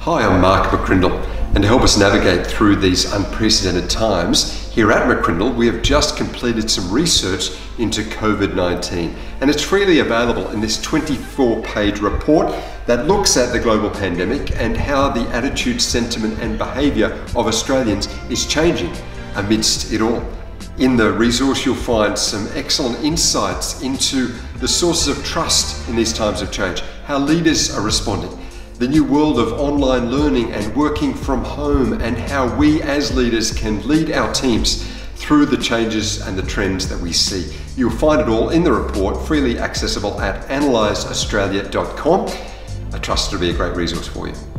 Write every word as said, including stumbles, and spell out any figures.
Hi, I'm Mark McCrindle, and to help us navigate through these unprecedented times, here at McCrindle we have just completed some research into COVID nineteen, and it's freely available in this twenty-four page report that looks at the global pandemic and how the attitude, sentiment and behaviour of Australians is changing amidst it all. In the resource you'll find some excellent insights into the sources of trust in these times of change, how leaders are responding, the new world of online learning and working from home, and how we as leaders can lead our teams through the changes and the trends that we see. You'll find it all in the report, freely accessible at analyse australia dot com. I trust it'll be a great resource for you.